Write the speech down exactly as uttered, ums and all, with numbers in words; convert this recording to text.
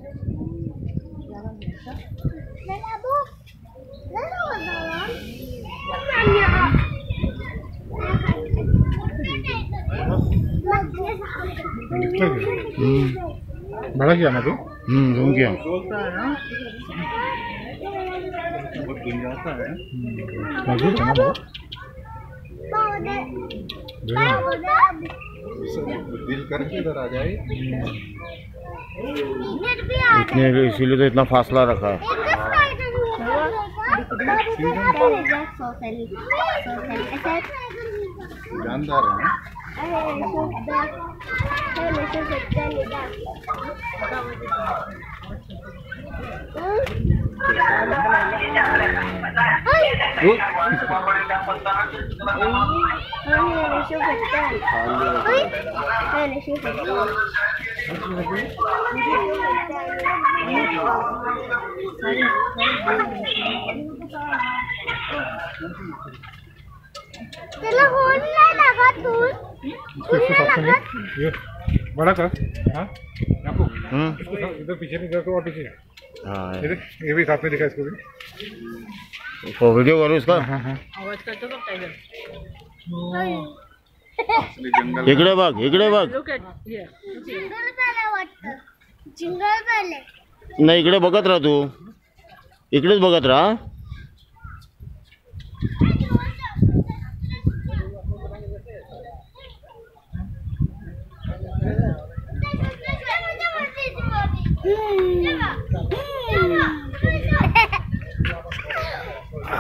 बड़ा किया ना तू? हम्म रूम किया मजबूत है ना बहुत। दिल करके इधर आ जाए इतने, इसीलिए तो इतना फासला रखा है। जानदार है। ये बड़ा कर। हाँ इधर पीछे नहीं कर, और पीछे। हाँ ये भी साथ में दिखा इसको भी। तो वीडियो करो इसका। आवाज करतो बघ टाइगर। इकडे बघ, इकडे बघ। नाही इकडे बघत राहा तू, इकडेच बघत राहा।